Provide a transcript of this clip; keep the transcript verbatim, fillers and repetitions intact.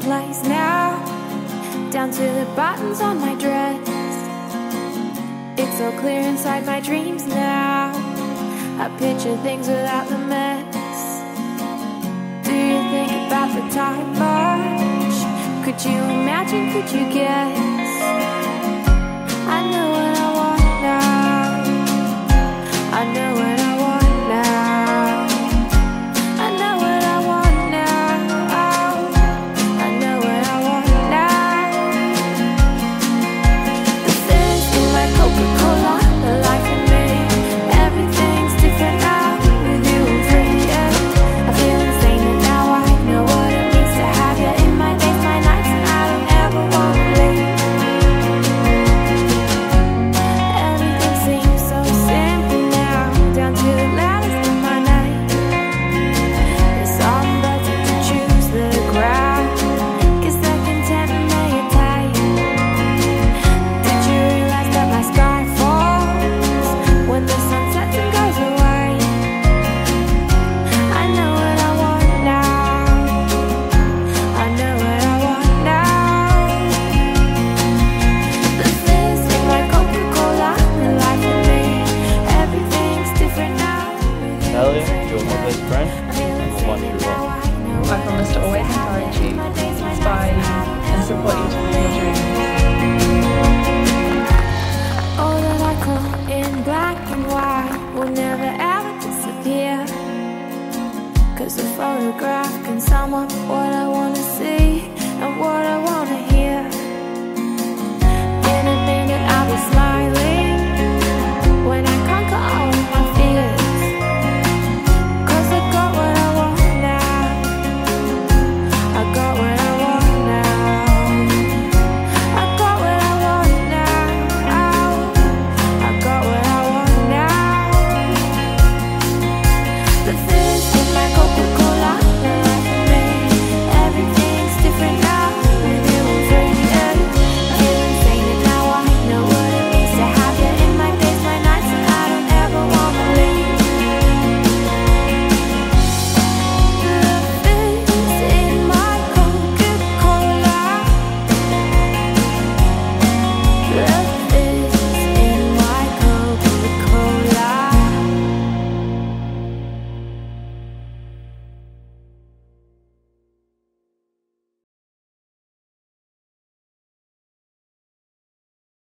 place now, down to the buttons on my dress. It's so clear inside my dreams now. I picture things without the mess. Do you think about the time much? Could you imagine, could you get